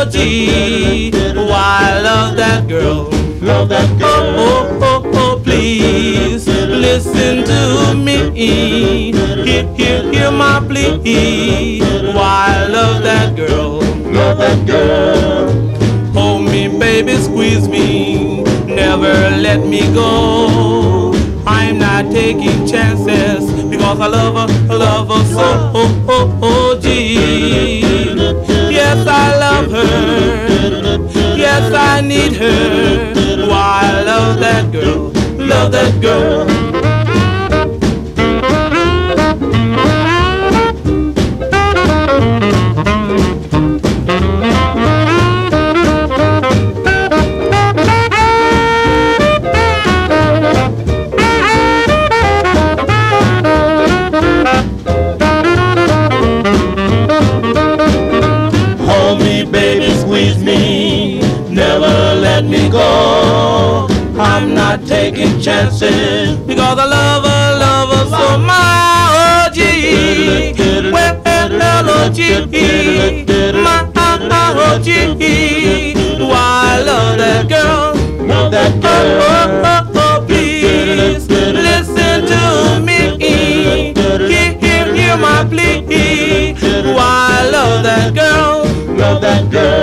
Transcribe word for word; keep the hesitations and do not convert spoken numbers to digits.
oh, gee, why I love that girl. Love that girl. Oh, oh, oh, oh, please listen to me. Hear, hear, hear my plea. Why I love that girl. Love that girl. Hold me, baby, squeeze me. Never let me go. I'm not taking chances because I love her, I love her so. Oh, oh, oh, gee. Yes, I love her. Yes, I need her. Why I love that girl, love that girl. Hold me, baby, squeeze me. Never let me go. I'm not taking chances Because I love her, love her so much. Oh, gee, well, oh, gee, my, oh, gee, why I love that girl. Love that Oh, girl. oh, oh, oh, please listen to me. Hear, hear, hear my plea. Why I love that girl. Love that girl.